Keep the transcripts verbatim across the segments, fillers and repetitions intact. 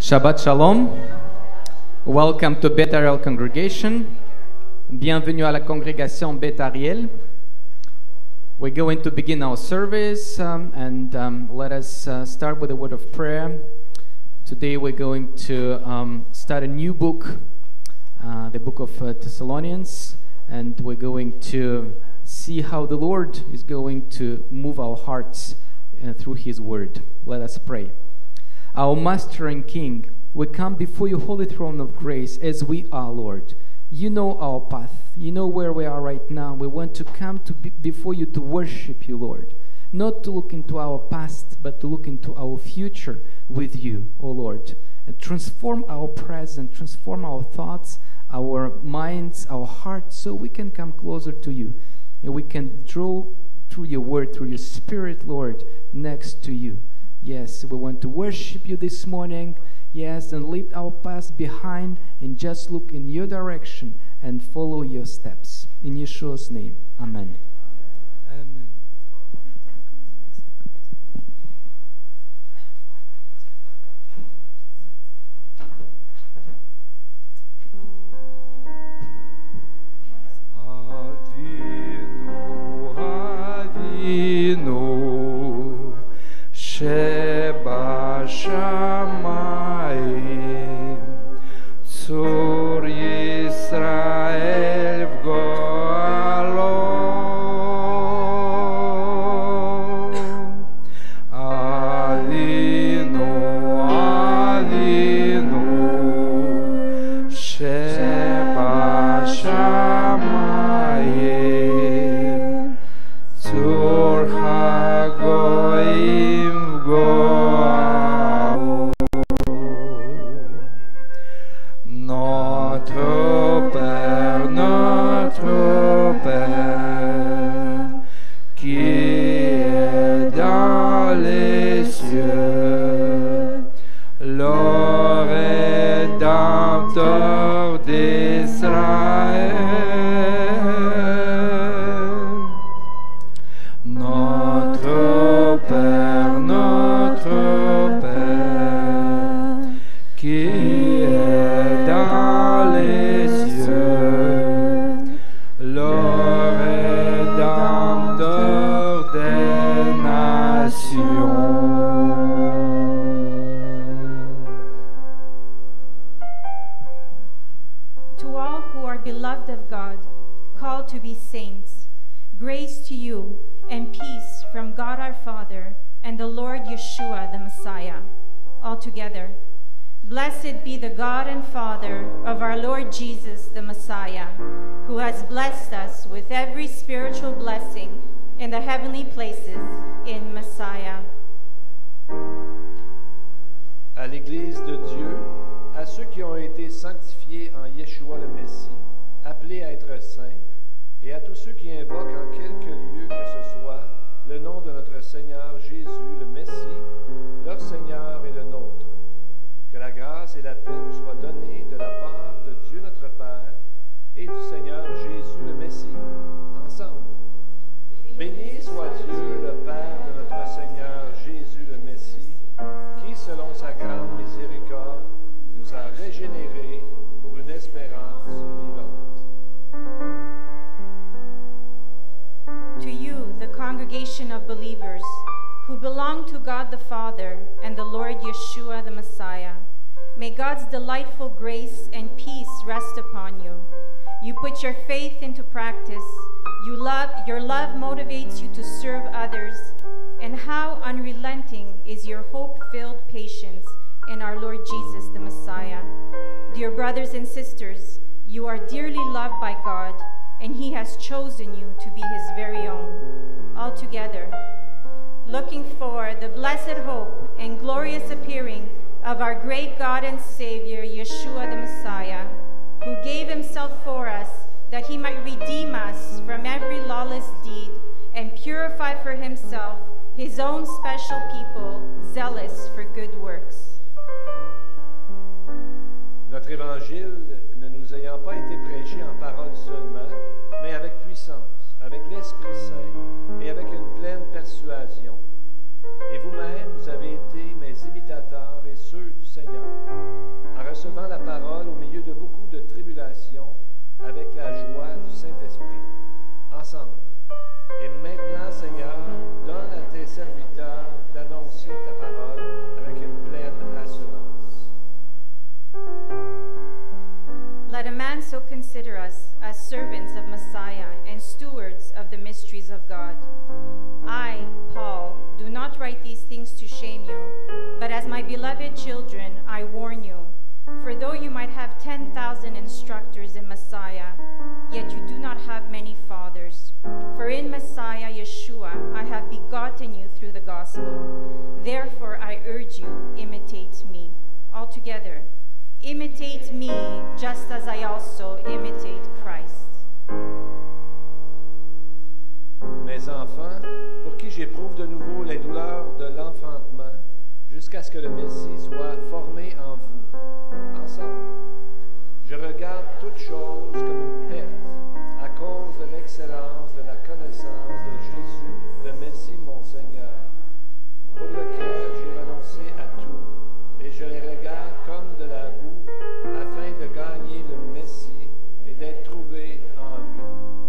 Shabbat Shalom. Welcome to Beth Ariel congregation. Bienvenue à la congrégation Beth Ariel. We're going to begin our service um, and um, let us uh, start with a word of prayer. Today we're going to um, start a new book, uh, the book of uh, Thessalonians, and we're going to see how the Lord is going to move our hearts uh, through His word. Let us pray. Our Master and King, we come before your holy throne of grace as we are, Lord. You know our path. You know where we are right now. We want to come to be before you to worship you, Lord. Not to look into our past, but to look into our future with you, O Lord. And transform our present, transform our thoughts, our minds, our hearts, so we can come closer to you. And we can draw through your word, through your spirit, Lord, next to you. Yes, we want to worship you this morning. Yes, and leave our past behind and just look in your direction and follow your steps. In Yeshua's name, amen. Amen. Avinu, Avinu, Sheba Shamayim, Tzur Yisrael v'goalo, Avinu, Avinu, Sheba Shamayim, Tzur Hagoyim Notre Père, notre Père, qui est dans les cieux, le Rédempteur d'Israël. Notre Père, notre Père, qui est dans les cieux, le Rédempteur des nations. To all who are beloved of God, called to be saints, grace to you and peace from God our Father and the Lord Yeshua the Messiah. All together, blessed be the God and Father of our Lord Jesus the Messiah, who has blessed us with every spiritual blessing in the heavenly places in Messiah. À l'Église de Dieu, à ceux qui ont été sanctifiés en Yeshua le Messie, appelés à être saints, et à tous ceux qui invoquent en quelque lieu que ce soit le nom de notre Seigneur Jésus le Messie, leur Seigneur et le nôtre. Que la grâce et la paix vous soient données de la part de Dieu notre Père et du Seigneur Jésus le Messie, ensemble. Béni soit Dieu, le Père de notre Seigneur Jésus le Messie, qui, selon sa grande miséricorde, nous a régénérés pour une espérance vivante. To you, the congregation of believers, who belong to God the Father and the Lord Yeshua the Messiah, may God's delightful grace and peace rest upon you. You put your faith into practice. You love, your love motivates you to serve others. And how unrelenting is your hope-filled patience in our Lord Jesus the Messiah. Dear brothers and sisters, you are dearly loved by God, and He has chosen you to be His very own. Altogether, looking for the blessed hope and glorious appearing of our great God and Savior, Yeshua the Messiah, who gave Himself for us that He might redeem us from every lawless deed and purify for Himself His own special people, zealous for good works. Notre évangile ne nous ayant pas été prêché en parole seulement, mais avec puissance, avec l'Esprit Saint et avec une pleine persuasion. Et vous-même, vous avez été mes imitateurs et ceux du Seigneur. consider us as servants of Messiah and stewards of the mysteries of God. I, Paul, do not write these things to shame you, but as my beloved children, I warn you. For though you might have ten thousand instructors in Messiah, yet you do not have many fathers. For in Messiah Yeshua I have begotten you through the gospel. Therefore I urge you, imitate me. Altogether, imitate me just as I also imitate Christ. Mes enfants, pour qui j'éprouve de nouveau les douleurs de l'enfantement, jusqu'à ce que le Messie soit formé en vous, ensemble. Je regarde toutes choses comme une perte, à cause de l'excellence de la connaissance de Jésus, le Messie mon Seigneur, pour lequel j'ai renoncé à tout, et je les regarde comme de la boue, afin de gagner le Messie et d'être trouvé en lui.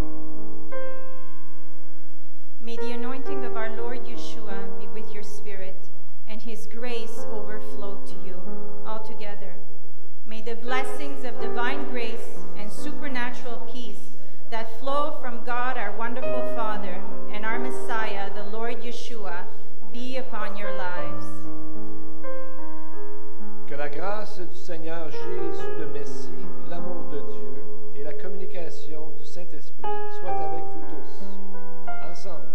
May the anointing of our Lord Yeshua be with your spirit, and his grace overflow to you altogether. May the blessings of divine grace and supernatural peace that flow from God our wonderful Father and our Messiah, the Lord Yeshua, be upon your lives. Que la grâce du Seigneur Jésus le Messie, l'amour de Dieu et la communication du Saint-Esprit soient avec vous tous, ensemble.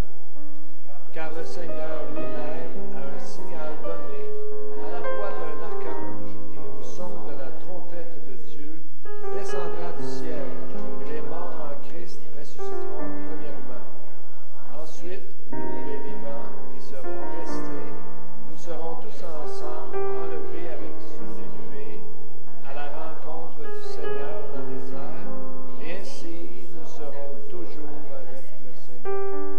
Car le Seigneur lui-même a un signal donné à la voix d'un archange et au son de la trompette de Dieu descendra du ciel, et les morts en Christ ressusciteront premièrement. Ensuite, nous les vivants qui serons restés, nous serons tous ensemble enlevés avec sur les nuées à la rencontre du Seigneur dans les airs, et ainsi nous serons toujours avec le Seigneur.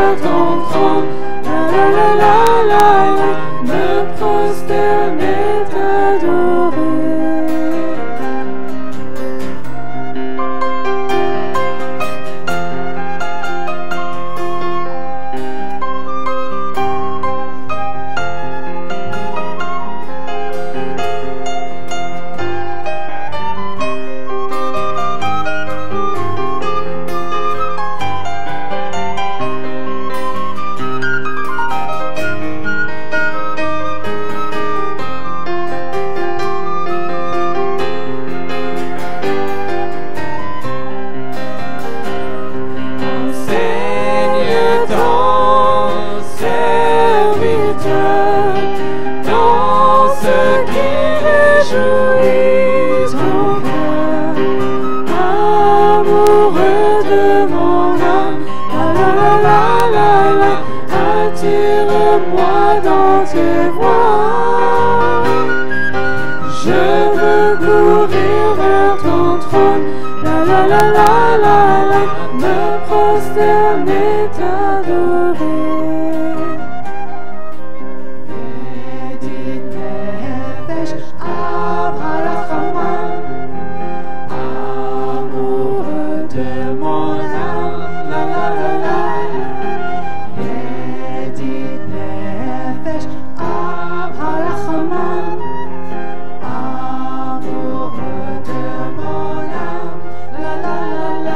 Me prosterner moi dans tes voies. Je veux courir vers ton trône, la la la la la la, me prosterner, t'adorer. Yedid nefesh avraham, amoureux de mon âme, la la la la. Yedid nefesh avraham, amoureux de mon âme, la la la la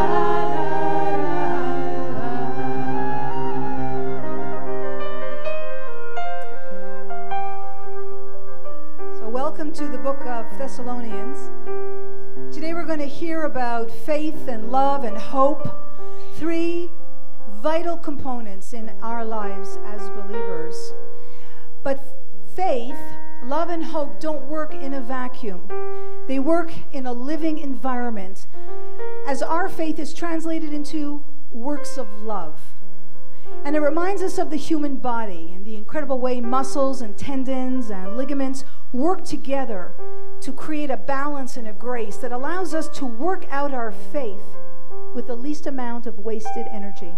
la. So welcome to the book of Thessalonians. Today we're going to hear about faith and love and hope, three vital components in our lives as believers. But faith, love, and hope don't work in a vacuum. They work in a living environment as our faith is translated into works of love. And it reminds us of the human body and the incredible way muscles and tendons and ligaments work together to create a balance and a grace that allows us to work out our faith with the least amount of wasted energy.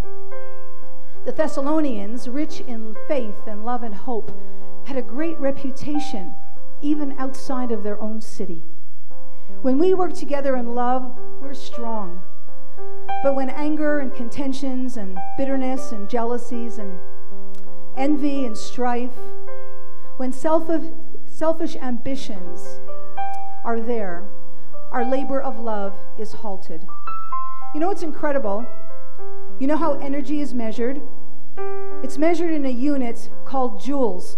The Thessalonians, rich in faith and love and hope, had a great reputation even outside of their own city. When we work together in love, we're strong. But when anger and contentions and bitterness and jealousies and envy and strife, when selfish, selfish ambitions are there, our labor of love is halted. You know what's incredible? You know how energy is measured? It's measured in a unit called joules.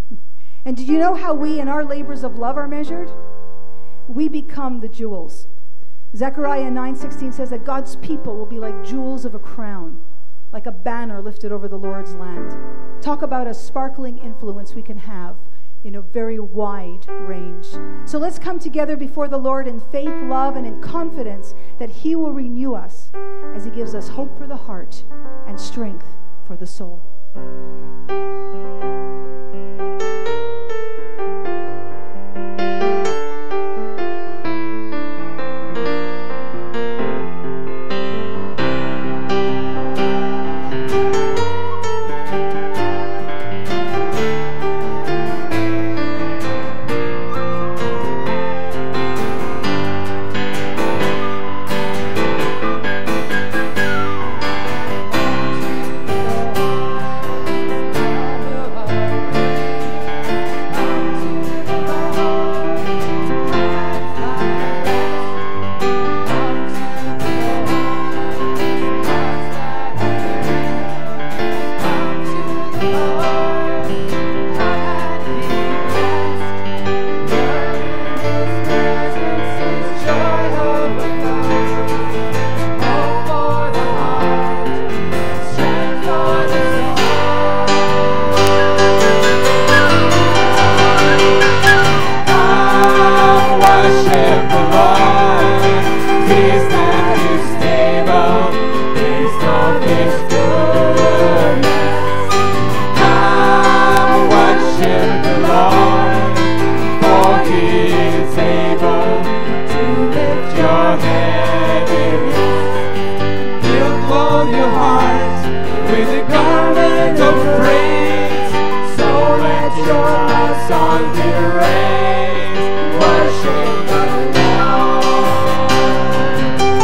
And did you know how we in our labors of love are measured? We become the jewels. Zechariah nine sixteen says that God's people will be like jewels of a crown, like a banner lifted over the Lord's land. Talk about a sparkling influence we can have in a very wide range. So let's come together before the Lord in faith, love, and in confidence that He will renew us as He gives us hope for the heart and strength for the soul. Worship the Lord.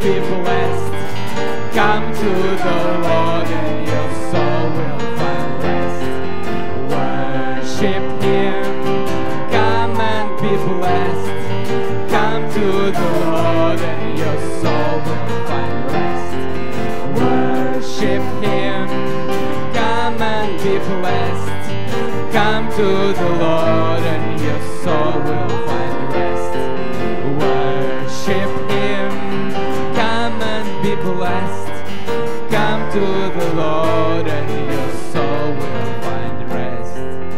be blessed. Come to the Lord and your soul will find rest. Worship Him, come and be blessed. Come to the Lord and your soul will find rest. Worship Him, come and be blessed. Come to the Lord and your soul will find rest. Worship Him, come and be blessed. Come to the Lord and your soul will find rest.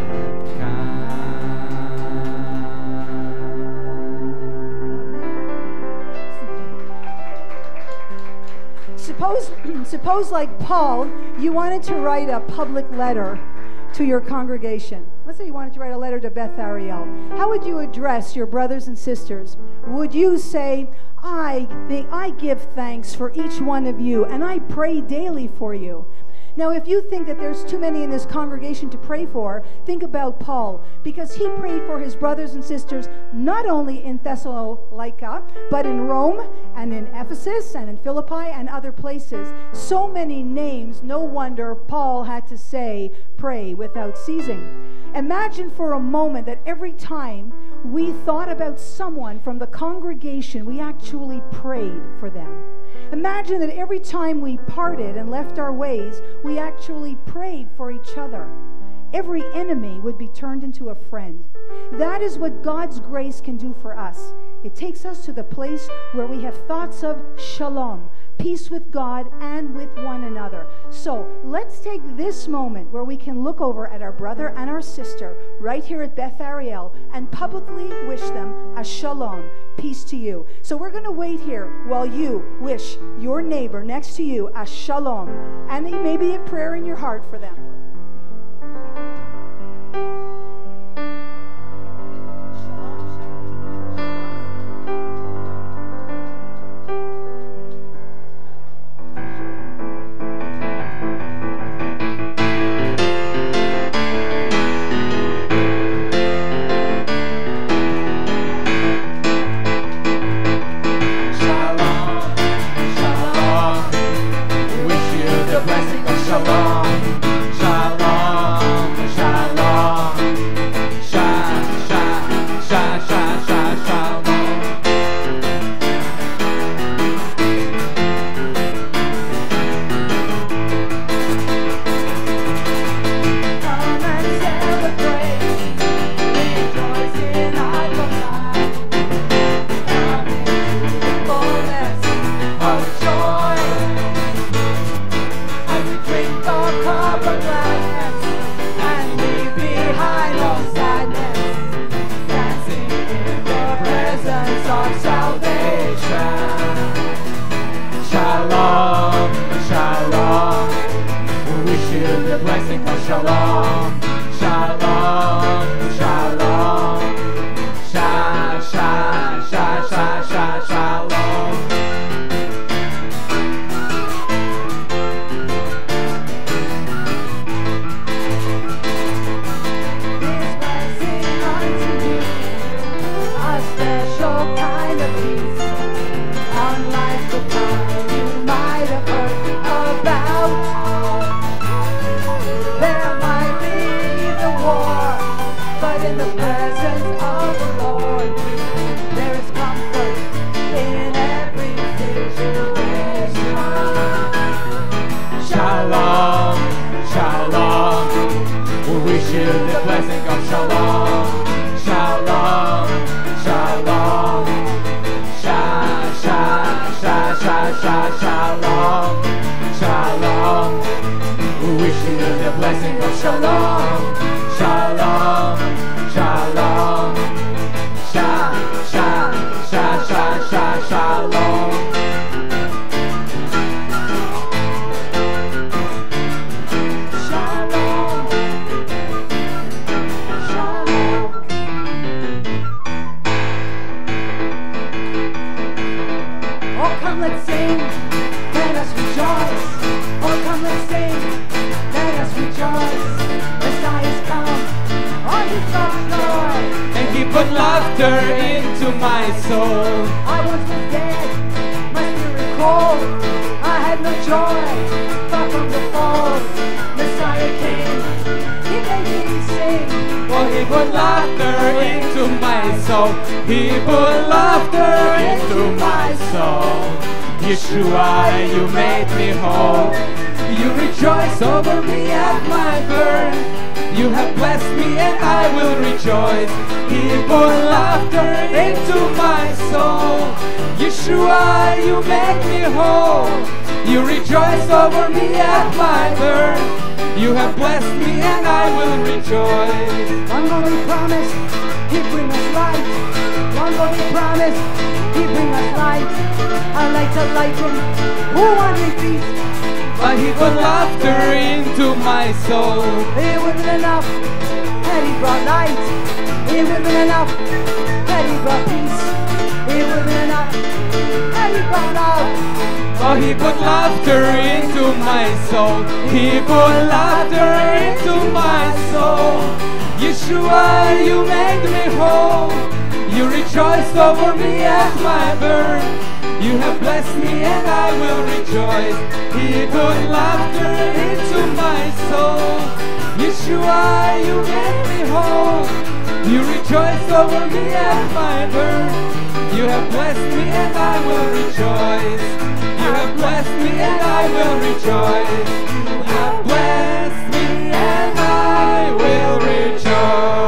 Come. Suppose, suppose like Paul, you wanted to write a public letter to your congregation. Let's say you wanted to write a letter to Beth Ariel. How would you address your brothers and sisters? Would you say, I think I give thanks for each one of you, and I pray daily for you? Now, if you think that there's too many in this congregation to pray for, think about Paul, because he prayed for his brothers and sisters not only in Thessalonica, but in Rome and in Ephesus and in Philippi and other places. So many names, no wonder Paul had to say, pray without ceasing. Imagine for a moment that every time we thought about someone from the congregation, we actually prayed for them. Imagine that every time we parted and left our ways, we actually prayed for each other. Every enemy would be turned into a friend. That is what God's grace can do for us. It takes us to the place where we have thoughts of shalom, peace with God and with one another. So let's take this moment where we can look over at our brother and our sister right here at Beth Ariel and publicly wish them a shalom, peace to you. So we're going to wait here while you wish your neighbor next to you a shalom and maybe a prayer in your heart for them. whole. I had no joy, far from the fall. Messiah came, he made me sing. For he put laughter into my soul. He put laughter into my soul. Yeshua, you made me whole. You rejoice over me at my birth. You have blessed me and I will rejoice. He put laughter into my soul. Yeshua, you make me whole. You rejoice over me at my birth. You have blessed me and I will rejoice. One more he promised, he bring us light. One more he promised, he bring us light. I like to like him, who want me beat? But he put laughter into my soul. It wouldn't be enough had he brought light. It wouldn't be enough had he brought peace. It wouldn't be enough had he brought love. For he put laughter into my soul. He put laughter into my soul. Yeshua, you made me whole. You rejoiced over me at my birth. You have blessed me and I will rejoice. He put laughter into my soul. Yeshua, you made me whole. You rejoiced over me at my birth. You have blessed me and I will rejoice. You have blessed me and I will rejoice. You have blessed me and I will rejoice.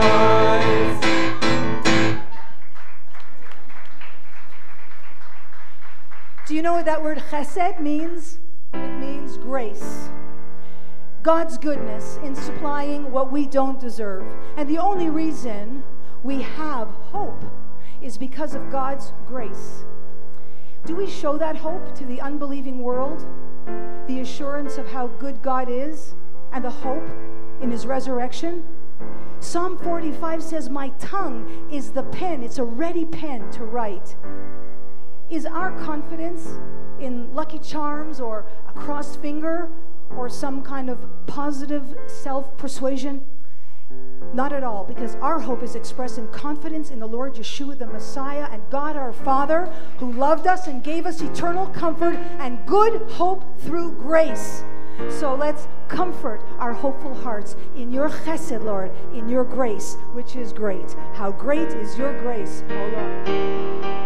Do you know what that word chesed means? It means grace. God's goodness in supplying what we don't deserve. And the only reason we have hope is because of God's grace. Do we show that hope to the unbelieving world? The assurance of how good God is and the hope in his resurrection? Psalm forty-five says, my tongue is the pen. It's a ready pen to write. Is our confidence in Lucky Charms or a crossed finger or some kind of positive self-persuasion? Not at all, because our hope is expressed in confidence in the Lord Yeshua the Messiah and God our Father, who loved us and gave us eternal comfort and good hope through grace. So let's comfort our hopeful hearts in your chesed, Lord, in your grace, which is great. How great is your grace, O Lord.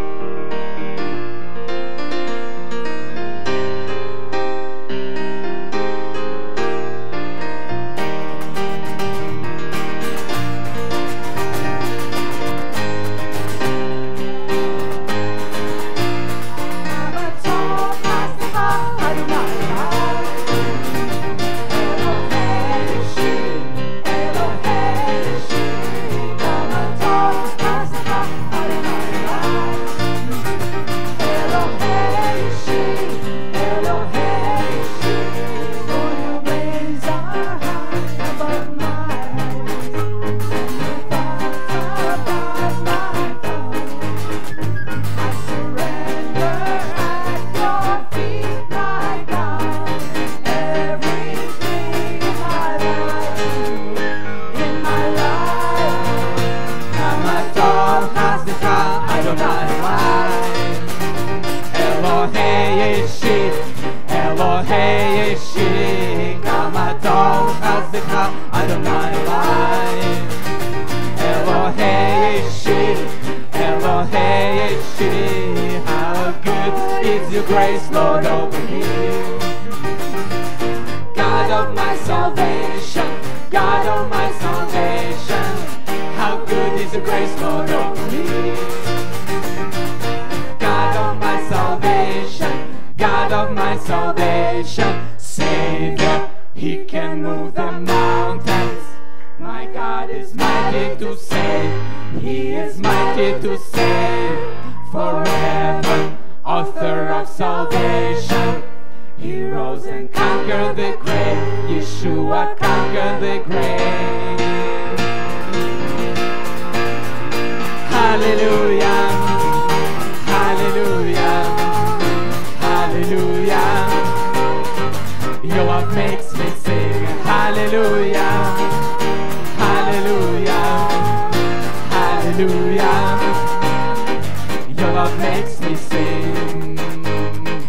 Grace, Lord, over me. God of my salvation, God of my salvation, how good is your grace, Lord, over me. God of my salvation, God of my salvation, Savior, He can move the mountains. My God is mighty to save, He is mighty to save forever. Author of salvation, He rose and conquered the grave. Yeshua conquered the grave. Hallelujah, hallelujah, hallelujah. Your love makes me sing. Hallelujah, hallelujah, hallelujah. Your love makes me sing.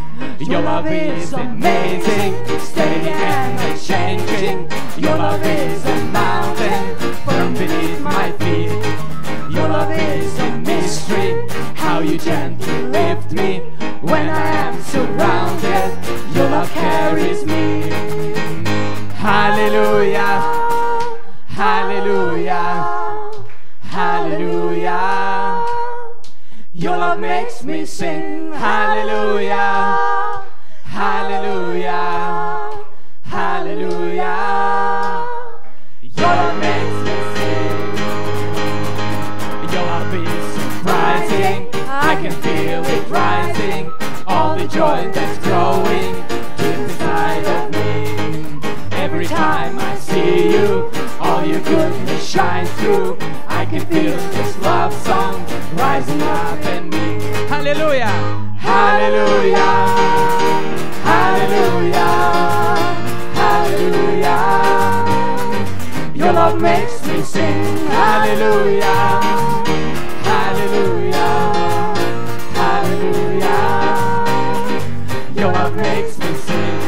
Your love is amazing, steady and unchanging. Your love is a mountain firm beneath my feet. Your love is a mystery, how you gently lift me when I am surrounded. Your love carries me. Hallelujah, hallelujah, hallelujah. Your love makes me sing. Hallelujah, hallelujah, hallelujah. Your love makes me sing. Your love is surprising, I can feel it rising. All the joy that's growing deep inside of me. Every time I see you, all your goodness shines through. I can feel this love song rising up in me. Hallelujah, hallelujah, hallelujah, hallelujah. Your love makes me sing. Hallelujah, hallelujah, hallelujah. Your love makes me sing.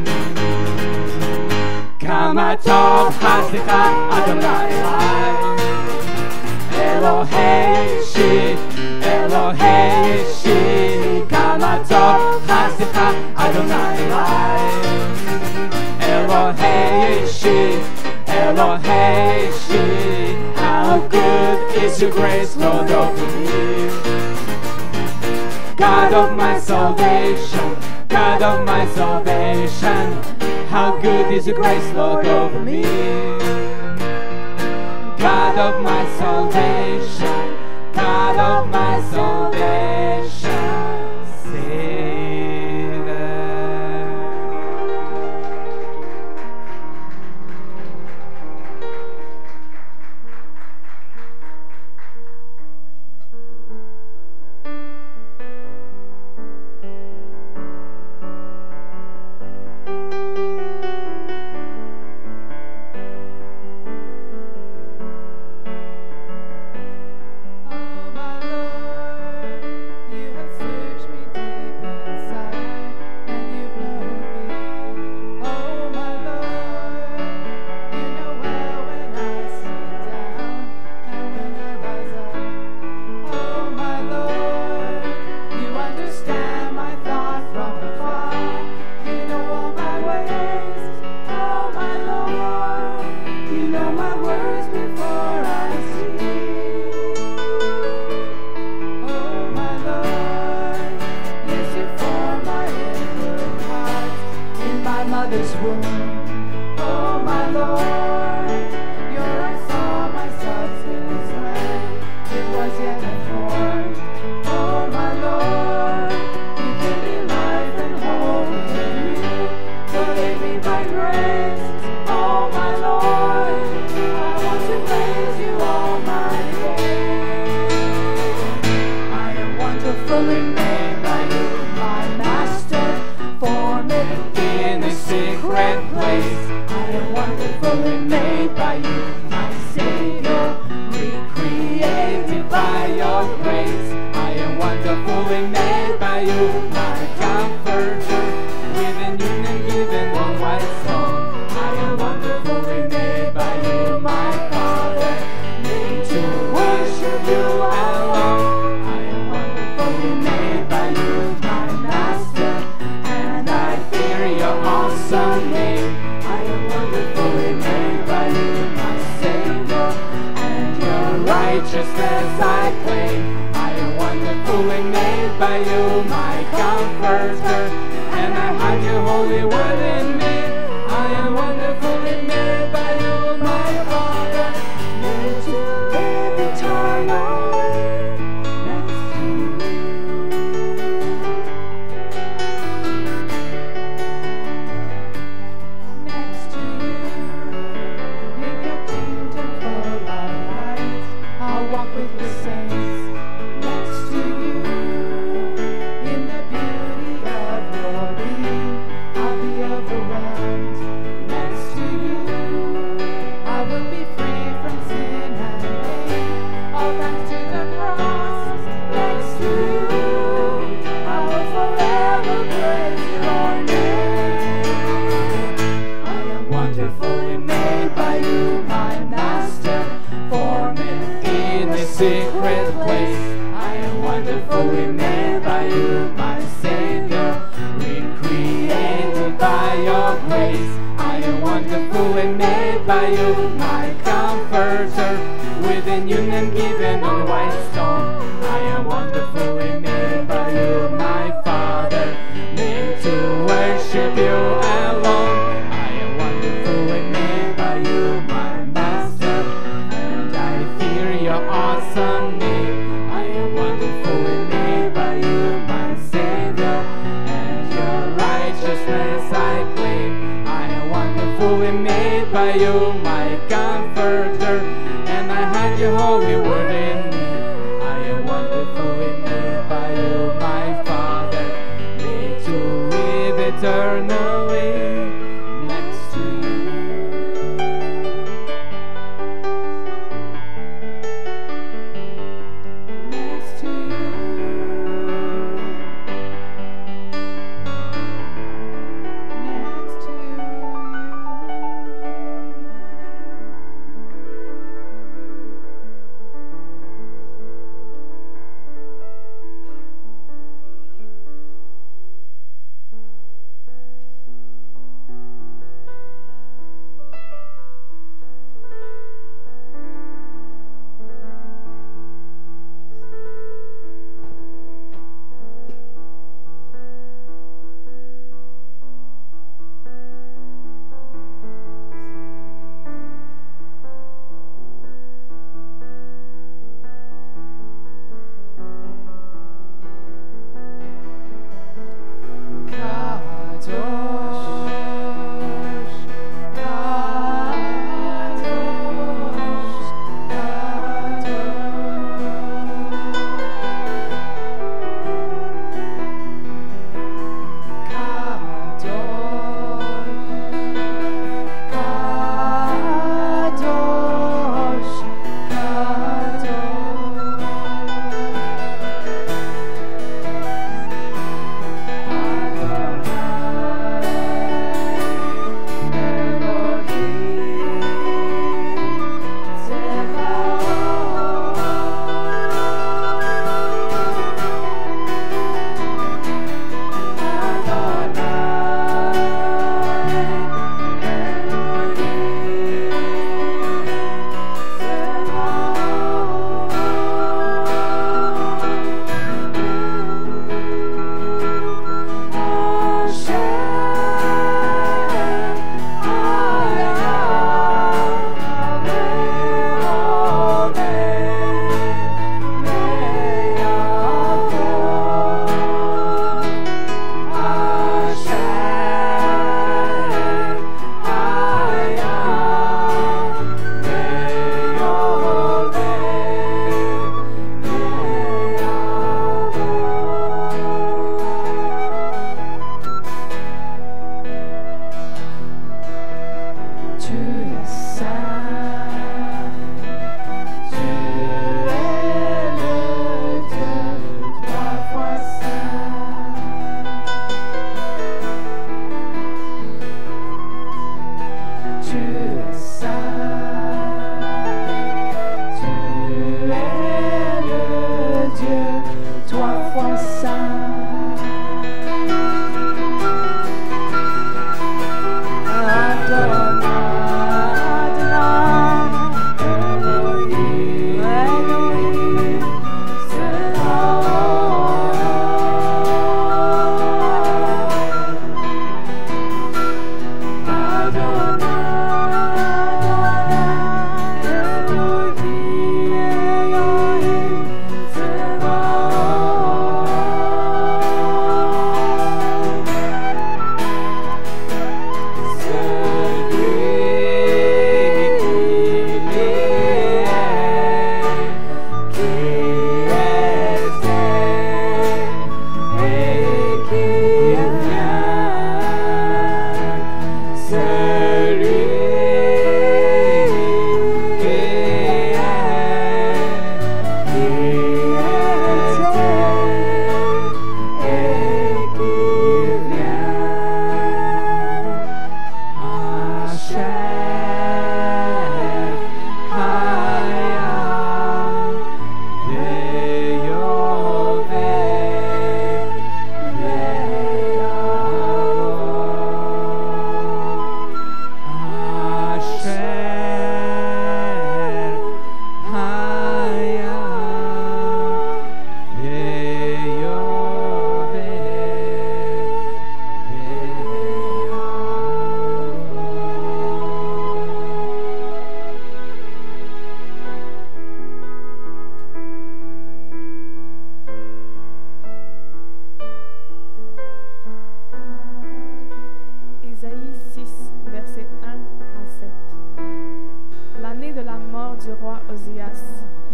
Kama tov chasdika Adonai Elohei Ishi, Elohei Ishi. Kama tov chasdika Adonai Elohei Ishi, Elohei Ishi. How good is your grace, Lord, over me. God of my salvation, God of my salvation. How good is your grace, Lord, over me. God of my salvation, God of my salvation. Save it. I'll be overwhelmed next to you. ways. I am wonderfully made by you, my Savior, recreated by your grace. I am wonderfully made by you, my Comforter, with a new name given on white stone. I am wonderfully made by you, my Father, made to worship you alone. I am wonderfully made by you, my Master, and I fear your awesome name. I am wonderfully made by you, my Savior, and your righteousness I claim. I am wonderfully made by you, my Comforter, and I hide your holy word in me. I am wonderfully made by you, my Father, made to live eternally next to you. Next to you. Next to you.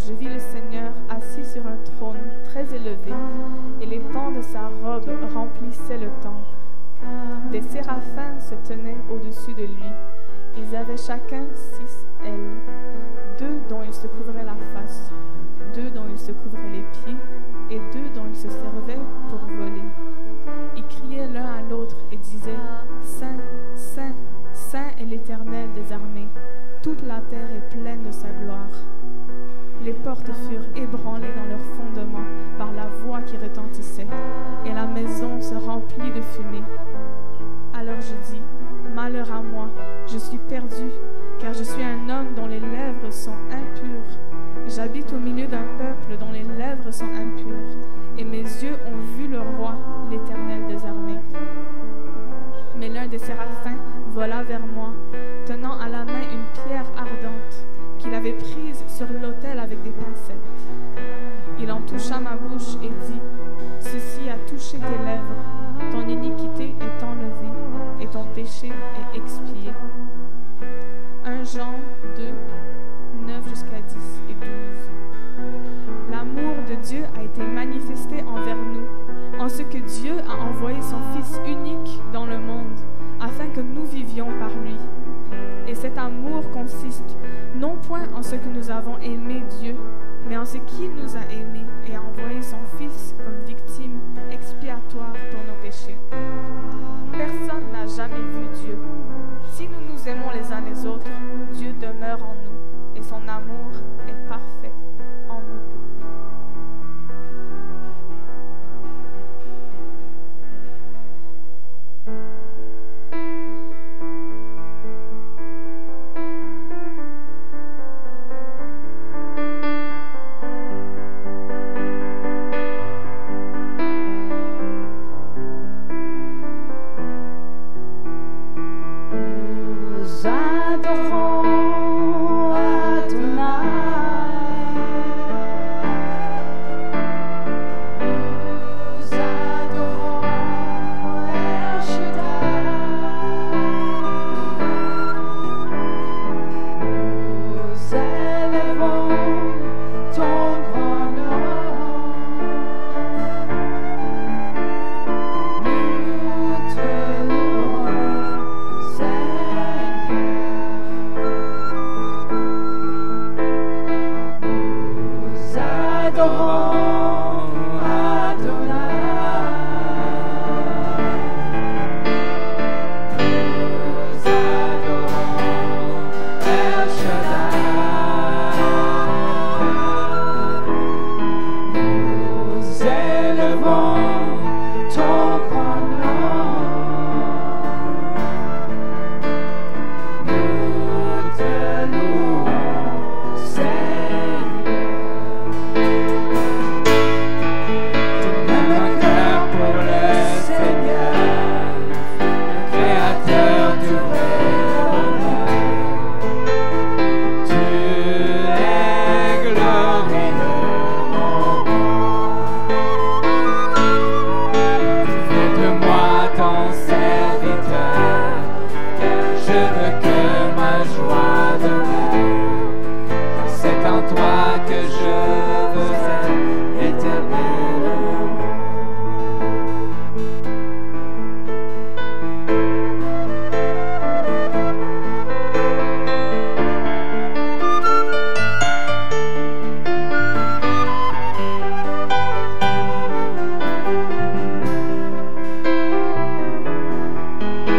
je vis le Seigneur assis sur un trône très élevé, et les pans de sa robe remplissaient le temple. Des séraphins se tenaient au-dessus de lui. Ils avaient chacun six ailes, deux dont ils se couvraient la face, deux dont ils se couvraient les pieds, et deux dont ils se servaient pour voler. Ils criaient l'un à l'autre et disaient « Saint, Saint, Saint est l'Éternel des armées, toute la terre est pleine de sa gloire. » Les portes furent ébranlées dans leur fondement par la voix qui retentissait, et la maison se remplit de fumée. Alors je dis, malheur à moi, je suis perdu, car je suis un homme dont les lèvres sont impures. J'habite au milieu d'un peuple dont les lèvres sont impures, et mes yeux ont vu le roi, l'Éternel des armées. Mais l'un des séraphins vola vers moi, tenant à la main une pierre ardente, qu'il avait prise sur l'autel avec des pincettes. Il en toucha ma bouche et dit, « Ceci a touché tes lèvres, ton iniquité est enlevée, et ton péché est expié. » un Jean deux, neuf jusqu'à dix et douze. L'amour de Dieu a été manifesté envers nous, en ce que Dieu a envoyé son Fils unique dans le monde, afin que nous vivions par lui. Et cet amour consiste non point en ce que nous avons aimé Dieu, mais en ce qu'il nous a aimés et a envoyé son Fils comme victime expiatoire pour nos péchés. Personne n'a jamais vu Dieu. Si nous nous aimons les uns les autres, Dieu demeure en nous et son amour est parfait en nous. Thank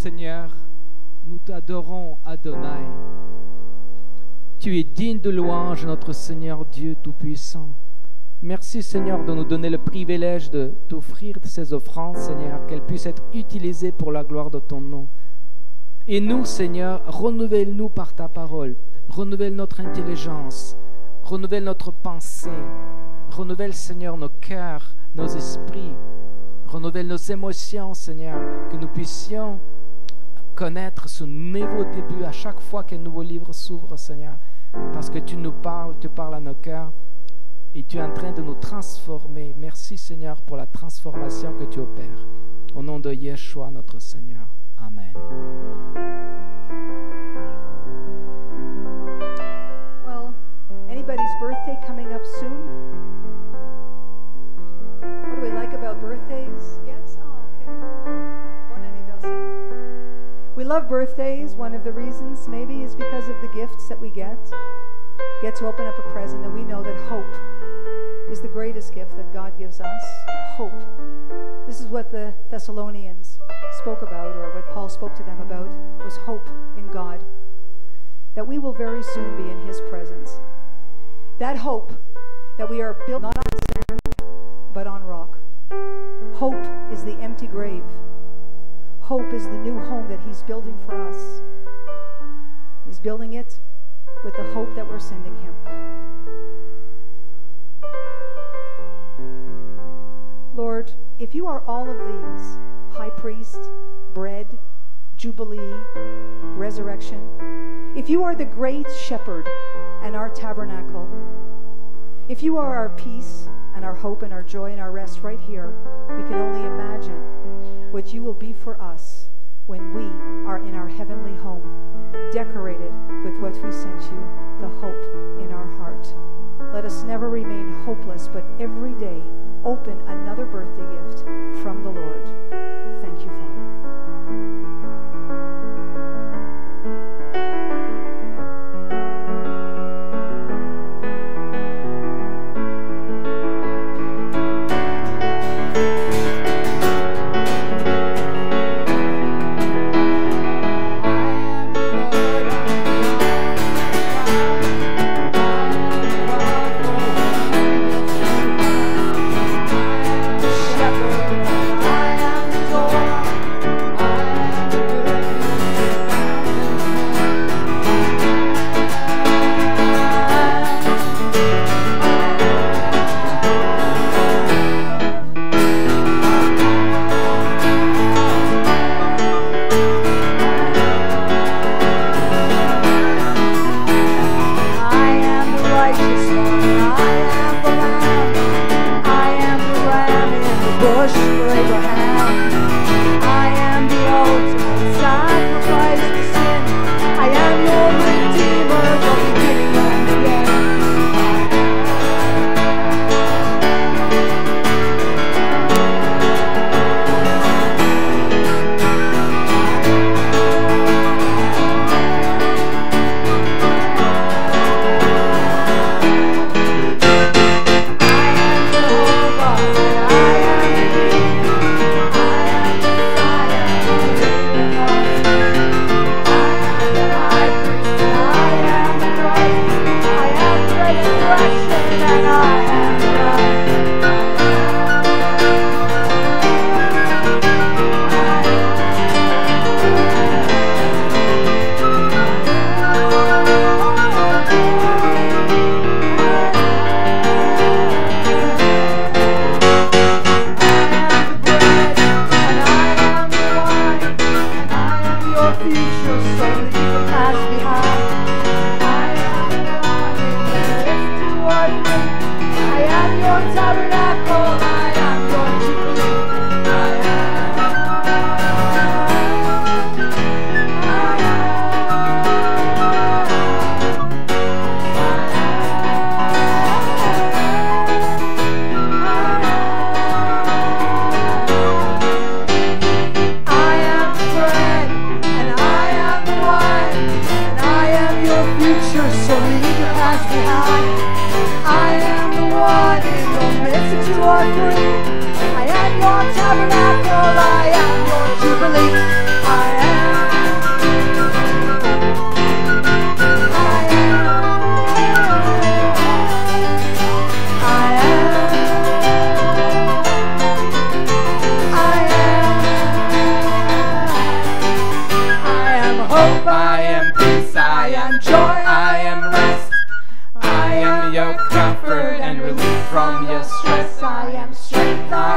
Seigneur, nous t'adorons, Adonai. Tu es digne de louange, notre Seigneur Dieu Tout-Puissant. Merci, Seigneur, de nous donner le privilège de t'offrir ces offrandes, Seigneur, qu'elles puissent être utilisées pour la gloire de ton nom. Et nous, Seigneur, renouvelle-nous par ta parole. Renouvelle notre intelligence. Renouvelle notre pensée. Renouvelle, Seigneur, nos cœurs, nos esprits. Renouvelle nos émotions, Seigneur, que nous puissions connaître ce nouveau début à chaque fois qu'un nouveau livre s'ouvre, Seigneur. Parce que tu nous parles, tu parles à nos cœurs et tu es en train de nous transformer. Merci, Seigneur, pour la transformation que tu opères. Au nom de Yeshua, notre Seigneur. Amen. Well, anybody's birthday coming up soon? What do we like about birthdays? Yes? Oh, okay. Bon anniversaire. We love birthdays. One of the reasons maybe is because of the gifts that we get. Get to open up a present, and we know that hope is the greatest gift that God gives us. Hope. This is what the Thessalonians spoke about, or what Paul spoke to them about, was hope in God. That we will very soon be in His presence. That hope that we are built not on sand, but on rock. Hope is the empty grave. Hope is the new home that He's building for us. He's building it with the hope that we're sending Him. Lord, if you are all of these, high priest, bread, jubilee, resurrection, if you are the great shepherd and our tabernacle, if you are our peace and our hope and our joy and our rest right here, we can only imagine what you will be for us when we are in our heavenly home, decorated with what we sent you, the hope in our heart. Let us never remain hopeless, but every day open another birthday gift from the Lord. Thank you, Father. Shepherd.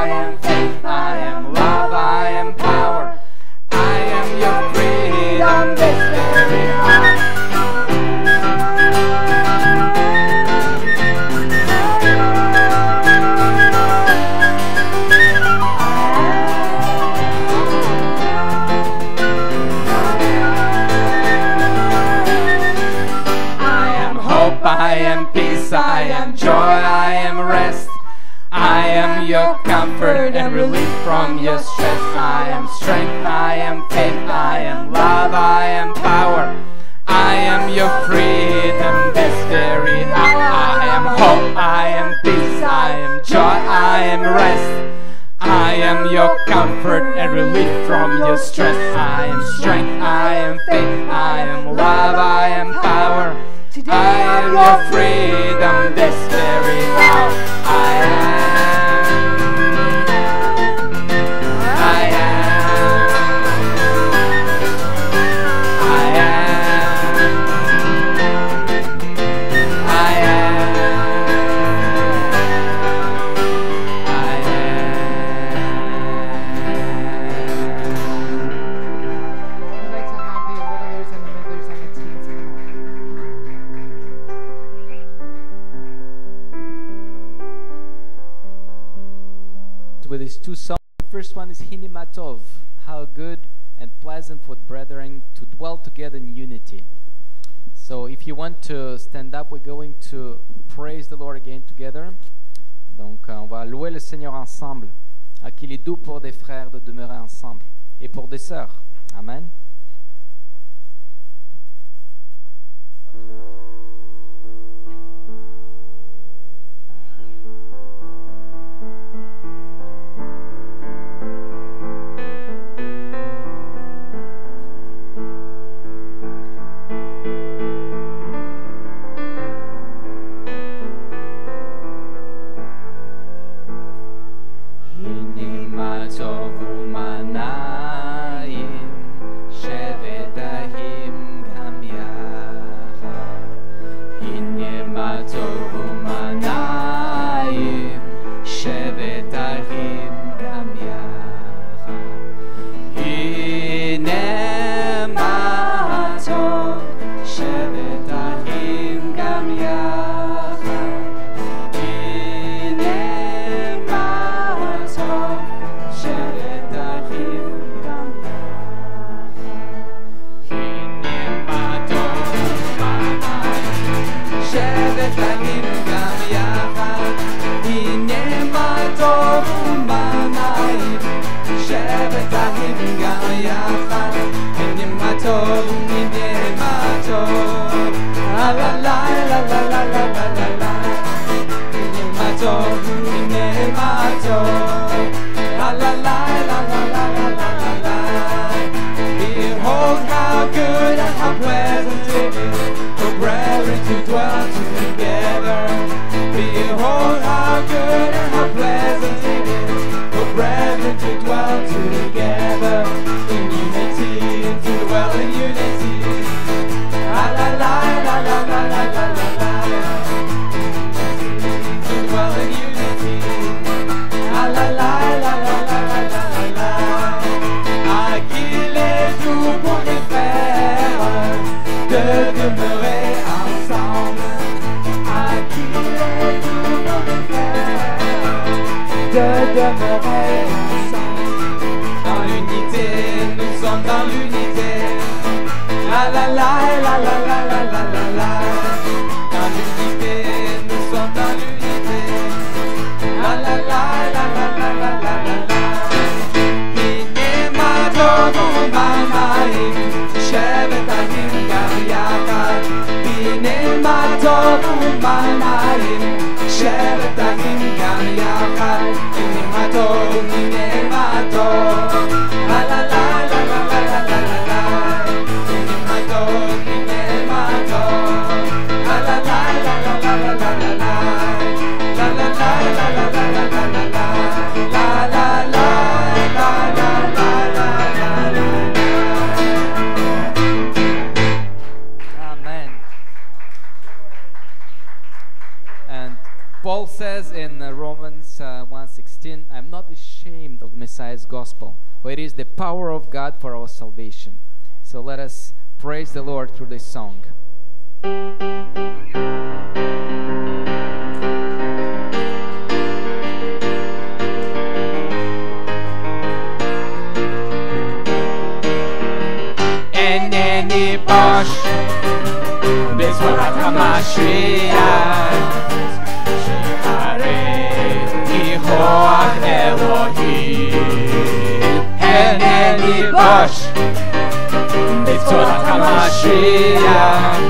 am faith, I am love, I am power. I am your freedom this very hour. I am peace, I am joy, I am rest. I am your comfort and relief from your stress. I am strength, I am faith, I am love, I am power. I am your freedom this very hour. I am hope, I am peace, I am joy, I am rest. I am your comfort and relief from your stress. I am strength, I am faith, I am love, I am power. I am your freedom this very hour. I am, I am, I am, I I'd like to have the littlers and the middlers and the teens come up. With these two songs. The first one is Hinimatov, how good and pleasant for brethren to dwell together in unity. So if you want to stand up, we're going to praise the Lord again together. Donc euh, on va louer le Seigneur ensemble, à qu'il est doux pour des frères de demeurer ensemble et pour des sœurs. Amen. Behold how good and how pleasant it is for brethren to dwell together. Behold how good and how pleasant it is for brethren to dwell together in unity, to dwell in unity. La la la la la la la la la la. To dwell in unity. La la la la la la la la la. À qu'il est doux pour les frères de demeurer ensemble. À qu'il est doux pour les frères de demeurer ensemble. Dans l'unité, nous sommes dans l'unité. La la la la la la la la la la. Dans l'unité, nous sommes dans l'unité. La la la la la la la la la la. Inemato mamaim, shevetahim gam yachad. Inemato mamaim, shevetahim gam yachad. Inemato, inemato. La la la la la la la la la la. Inemato, inemato. La la la la la la la la la la. La la la la la la la la la la. La la la la la la la la. Amen. And Paul says in uh, Romans uh, one sixteen, imagine, I'm not ashamed of Messiah's gospel, for it is the power of God for our salvation. So let us praise the Lord through this song. Eneni bosh Bezvorat HaMashiach Shecharei Yehoach Elohim Eneni bosh Bezvorat HaMashiach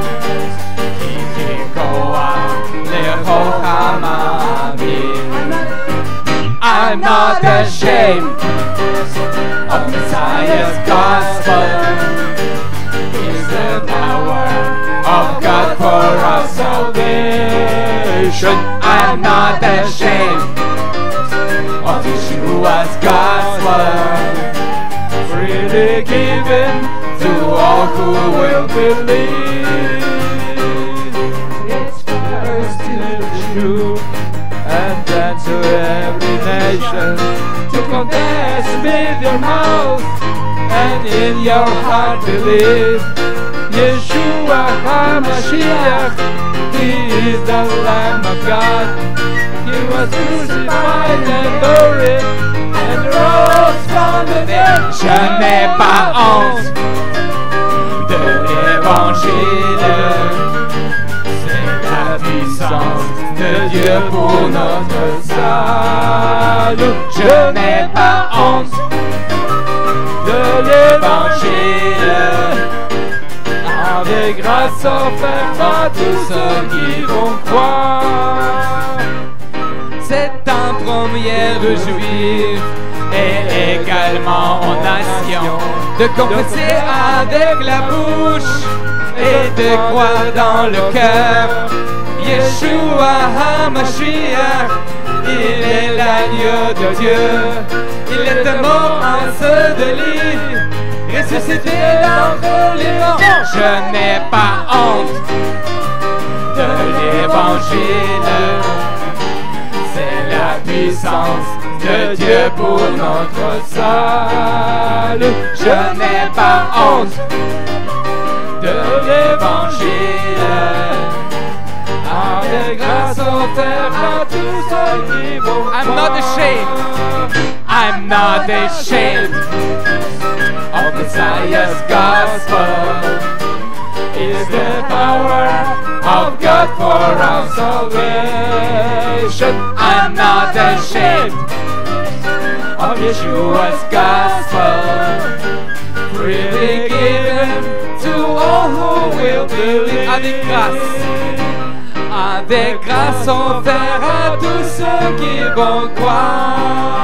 Yehoach Lehocham Amin. I'm not ashamed of Messiah's gospel. The power of God for our salvation. I'm not ashamed of Yeshua's gospel, freely given to all who will believe. It's first to the Jew and then to every nation, to confess with your mouth and in your heart believe. Yeshua HaMashiach, He is the Lamb of God. He was crucified and buried and rose from the dead. Je n'ai pas honte de l'Évangile. C'est la puissance de Dieu pour notre salut. Je n'ai pas honte de l'Évangile. Des grâces offertes à tous ceux qui vont croire. C'est un première juif et également en nation de confesser avec la bouche et de croire dans le cœur. Yeshua HaMashiach, il est l'agneau de Dieu. Il est mort en sedelie, ressuscité d'entre les morts. Je n'ai pas honte de l'Évangile. C'est la puissance de Dieu pour notre salut. Je n'ai pas honte de l'Évangile. Avec grâce offerte à tous ceux qui vont croire. I'm not ashamed. I'm not ashamed of Messiah's gospel. Is the power of God for our salvation. I'm not ashamed of Yeshua's gospel, freely given to all who will believe. Avec grâce, avec grâce offerte à tous ceux qui vont croire.